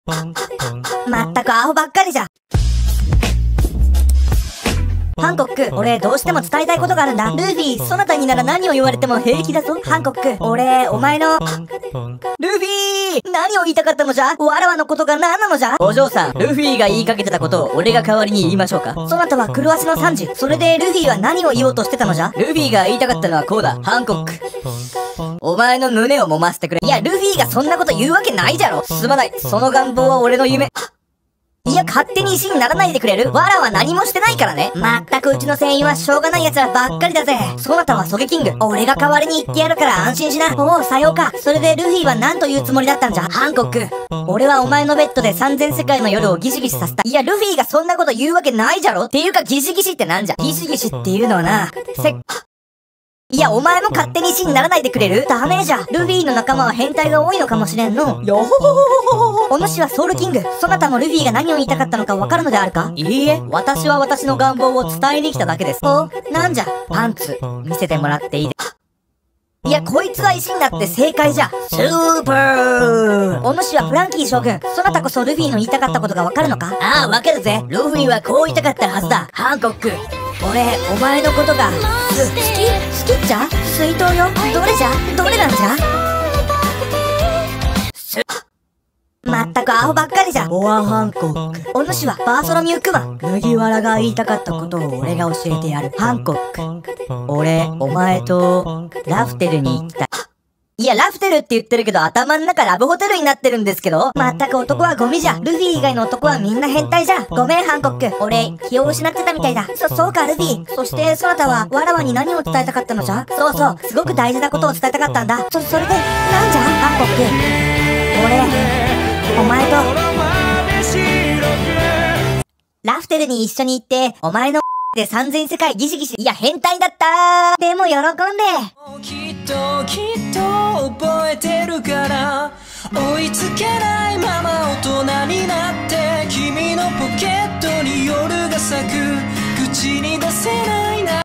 まったくアホばっかりじゃ。ハンコック、俺どうしても伝えたいことがあるんだ。ルフィ、そなたになら何を言われても平気だぞ。ハンコック、俺、お前の。ルフィ何を言いたかったのじゃ？わらわのことが何なのじゃ？ お嬢さん、ルフィが言いかけてたことを俺が代わりに言いましょうか。 そなたは黒足のサンジ。それでルフィは何を言おうとしてたのじゃ？ ルフィが言いたかったのはこうだ。ハンコック。お前の胸を揉ませてくれ。 いや、ルフィがそんなこと言うわけないじゃろ。 すまない。その願望は俺の夢。 いや、勝手に石にならないでくれる？わらは何もしてないからね。まったくうちの船員はしょうがない奴らばっかりだぜ。そなたはソゲキング。俺が代わりに言ってやるから安心しな。おお、さようか。それでルフィは何というつもりだったんじゃ？ハンコック。俺はお前のベッドで3000世界の夜をギシギシさせた。いや、ルフィがそんなこと言うわけないじゃろ。っていうか、ギシギシってなんじゃ？ギシギシっていうのはな、いや、お前も勝手に石にならないでくれる？ダメじゃ。ルフィの仲間は変態が多いのかもしれんの。よほほほほほ。お主はソウルキング。そなたもルフィが何を言いたかったのかわかるのであるか？ いいえ、私は私の願望を伝えに来ただけです。 お、なんじゃ？ パンツ、見せてもらっていい？ いや、こいつは石になって正解じゃ。 スーパー！ お主はフランキー将軍。そなたこそルフィの言いたかったことがわかるのか？ ああ、わかるぜ。ルフィはこう言いたかったはずだ。ハンコック。俺、お前のことが、 好きっちゃ？水筒よ。どれじゃ？どれなんじゃ？まったくアホばっかりじゃ。 ボアハンコック。 お主はバーソロミュークマン。 麦わらが言いたかったことを俺が教えてやる。ハンコック。俺、お前と、ラフテルに行きたい。 いや、ラフテルって言ってるけど頭ん中ラブホテルになってるんですけど。まったく男はゴミじゃ。ルフィ以外の男はみんな変態じゃ。ごめん、ハンコック。俺、気を失ってたみたいだ。そうか、ルフィ。そして、そなたは、わらわに何を伝えたかったのじゃ？そうそう、すごく大事なことを伝えたかったんだ。それで、なんじゃ？ハンコック。俺、お前と、ラフテルに一緒に行って、お前ので3000世界ギシギシ。いや、変態だったー。でも喜んで。 きっと覚えてるから追いつけないまま大人になって君のポケットに夜が咲く口に出せないな